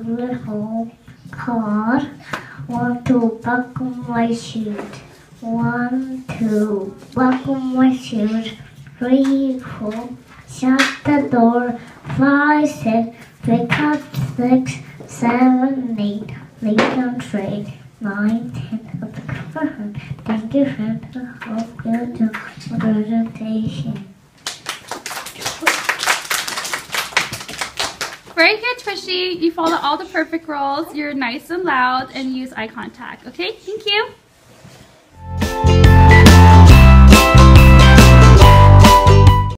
good home car. 1, 2, buckle my shoes. 1, 2, buckle my shoes. 3, 4, shut the door. 5, 6, pick up 6, 7, 8, lay down straight. 9, 10, up the cover. Thank you for the help you do presentation. Very good, Twishy. You follow all the perfect rules. You're nice and loud and use eye contact. Okay, thank you.